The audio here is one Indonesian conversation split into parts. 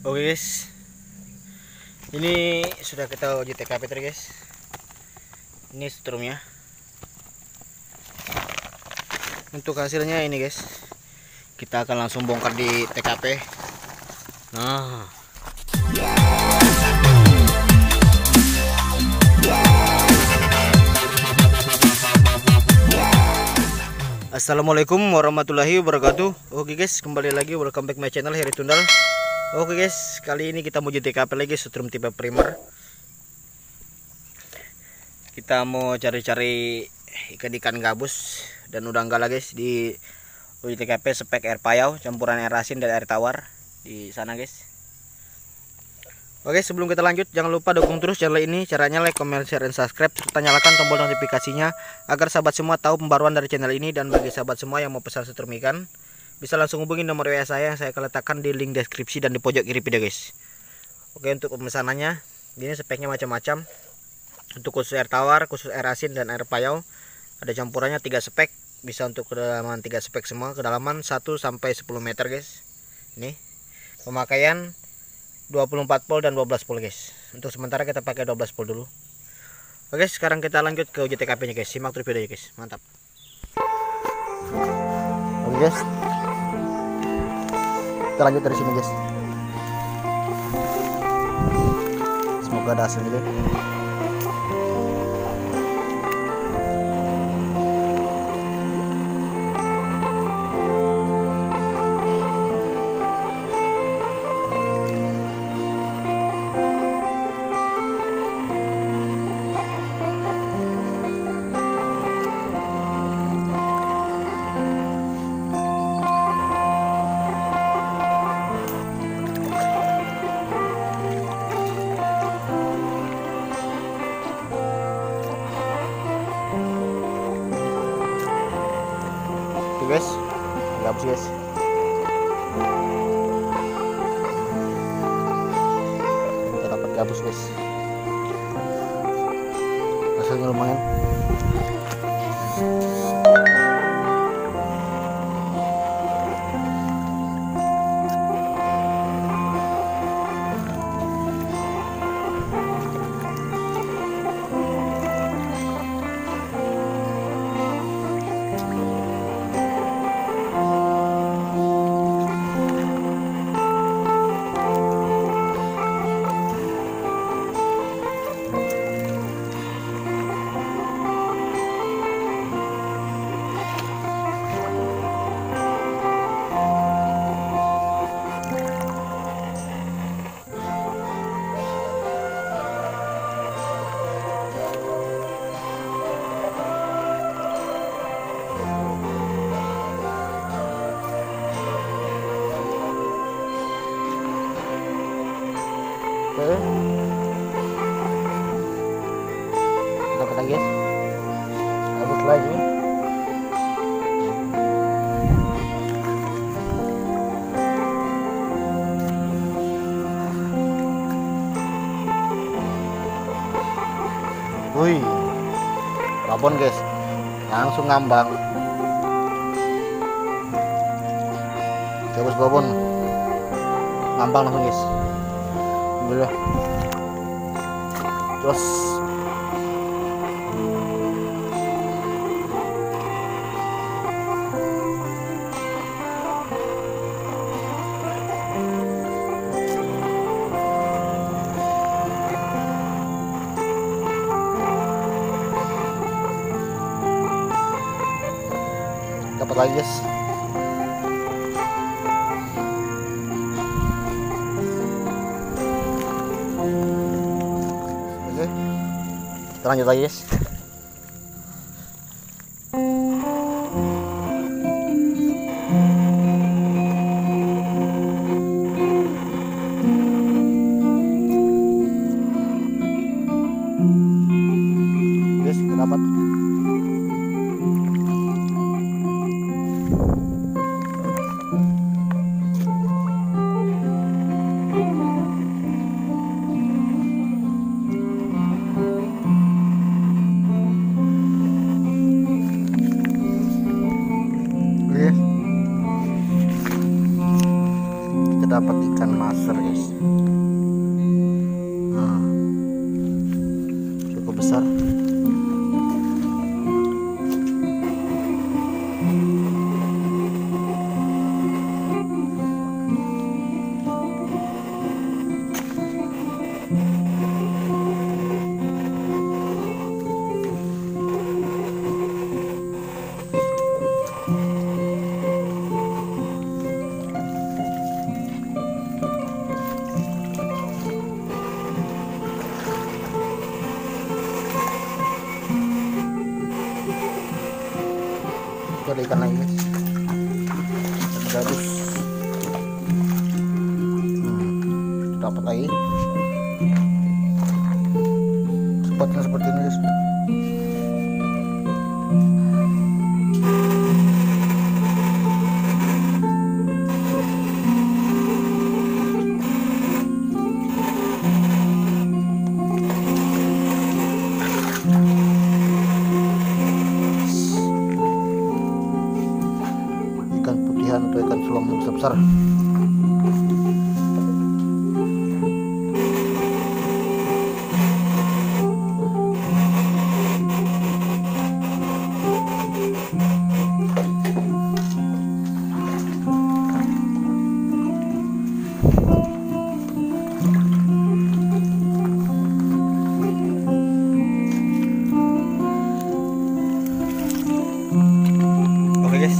Oke guys, ini sudah kita uji TKP tadi guys. Ini strumnya. Untuk hasilnya ini guys, kita akan langsung bongkar di TKP. Nah, Assalamualaikum warahmatullahi wabarakatuh. Oke guys, kembali lagi, welcome back my channel Heri Tundal. Oke guys, kali ini kita mau uji TKP lagi, strum tipe primer. Kita mau cari-cari ikan-ikan gabus dan udang gala guys di uji TKP spek air payau campuran air asin dan air tawar di sana guys. Oke, sebelum kita lanjut, jangan lupa dukung terus channel ini. Caranya like, comment, share, dan subscribe, serta nyalakan tombol notifikasinya agar sahabat semua tahu pembaruan dari channel ini. Dan bagi sahabat semua yang mau pesan strum ikan, bisa langsung hubungi nomor WA saya yang saya akan letakkan di link deskripsi dan di pojok kiri video guys. Oke, untuk pemesanannya ini speknya macam-macam. Untuk khusus air tawar, khusus air asin, dan air payau ada campurannya 3 spek. Bisa untuk kedalaman 3 spek semua, kedalaman 1 sampai 10 meter guys. Ini pemakaian 24 volt dan 12 volt guys. Untuk sementara kita pakai 12 volt dulu. Oke, sekarang kita lanjut ke uji TKP nya guys. Simak terus videonya guys. Mantap. Oke guys, kita lanjut dari sini guys. Semoga ada hasilnya guys. Guys, gabus guys. Kita dapat gabus guys. Hasilnya lumayan. Oke, dapat lagi guys, dapat lagi. Wih, babon guys, langsung ngambang. Gabus babon ngambang langsung guys. Alhamdulillah. Jos. Dapat lagi guys. Kita lanjut lagi guys. Guys, kita dapat. kita dapat ikan maser guys. Cukup besar. Ada ikan lagi guys, ikan gabus. Dapat lagi spotnya seperti ini guys. Ikan putihan atau ikan selam yang besar-besar. Oke guys,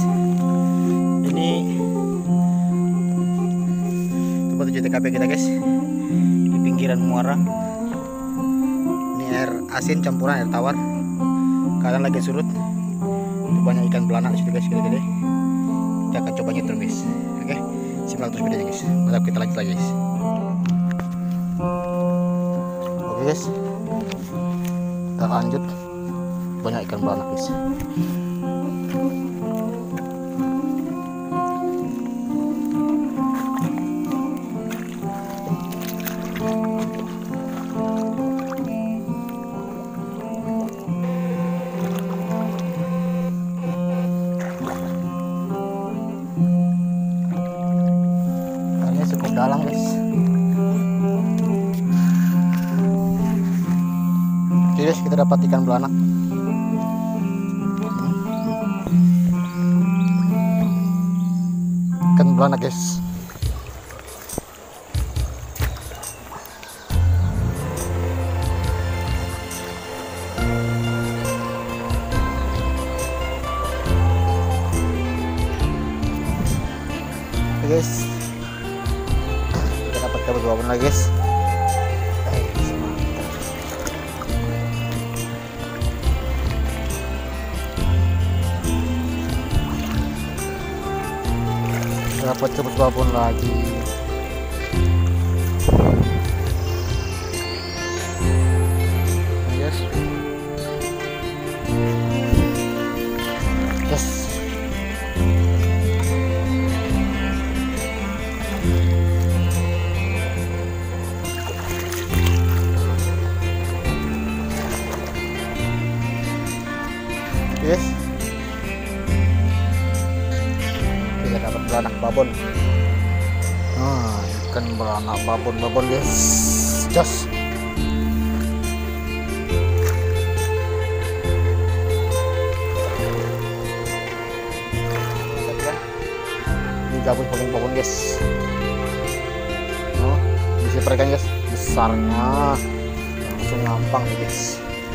tempat tujuh TKP kita guys, di pinggiran muara. Ini air asin campuran air tawar, kadang lagi surut. Itu banyak ikan belanak di situ guys, gede-gede. Kita akan coba nyetrum guys. Oke, simak terus videonya guys. Mantap, kita lanjut lagi guys. Oke guys, kita lanjut. Banyak ikan belanak guys. Cukup dalam guys. Oke guys, kita dapat ikan belanak. Ikan belanak guys. Oke guys, dapat kabel 2 lagi guys. Dapat kabel 2 lagi. Yes. Yes. Yes. Kita dapat belanak babon. Ikan belanak babon guys. Jos. Ini gabus paling babon guys. Bisa peraikan guys, besarnya langsung ngampang guys.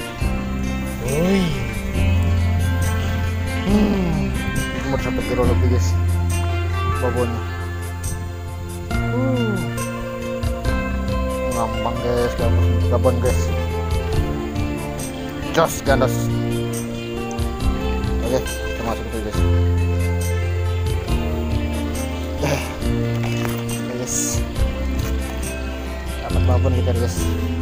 Umur sampai kilo lebih guys babonnya. Ngambang guys, babon guys. Jos gandos. Oke, kita masuk dulu guys. Guys, dapat babon kita guys.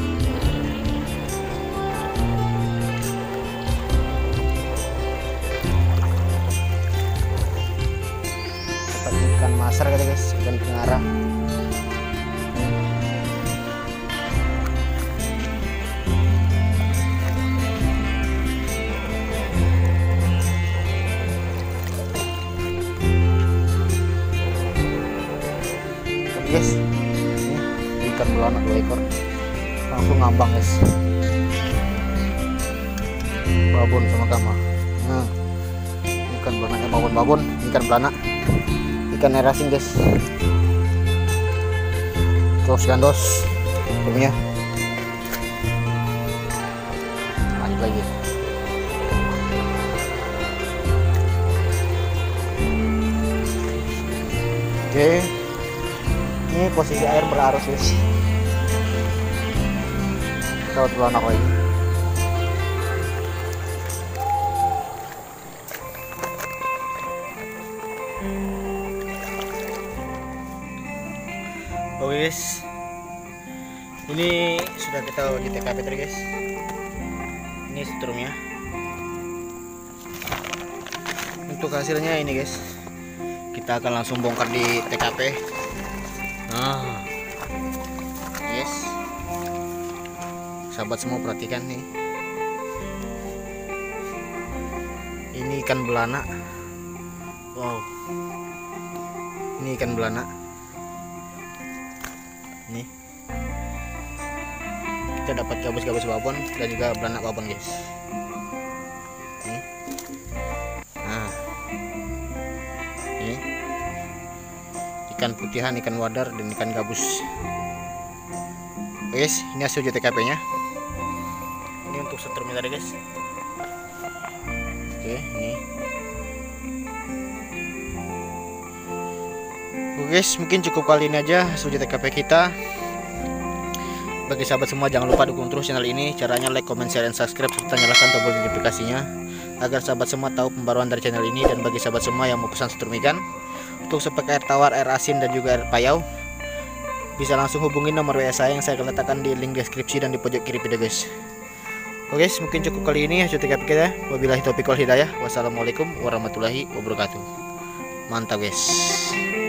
Ikan maser gitu guys, ikan pengarah. guys. Ini ikan belana 2 ekor langsung ngambang guys. Babon sama gama. Nah, ikan belananya babon, ikan belana, ikan air asin guys. Terus gandos punya. Lanjut lagi. Oke, ini posisi air berarus guys. Laut belanak lagi. Oke guys, ini sudah kita di TKP tadi guys. Ini strumnya. Untuk hasilnya ini guys, kita akan langsung bongkar di TKP. Nah, yes, sahabat semua perhatikan nih. Ini ikan belana. Wow, ini ikan belana. Nih, kita dapat gabus-gabus babon dan juga belanak babon guys. Nih. Nah, ini ikan putihan, ikan wadar, dan ikan gabus. Oke guys, ini hasil TKP nya. Ini untuk setrumnya tadi guys. Oke, ini. Oke guys, mungkin cukup kali ini aja hasil TKP kita. Bagi sahabat semua, jangan lupa dukung terus channel ini. Caranya like, comment, share, dan subscribe, serta nyalakan tombol notifikasinya agar sahabat semua tahu pembaruan dari channel ini. Dan bagi sahabat semua yang mau pesan setrum ikan untuk spek air tawar, air asin, dan juga air payau, bisa langsung hubungi nomor WA saya yang saya akan letakkan di link deskripsi dan di pojok kiri video guys. Oke guys, mungkin cukup kali ini hasil TKP kita. Wabillahi taufiq wal hidayah. Wassalamualaikum warahmatullahi wabarakatuh. Mantap guys.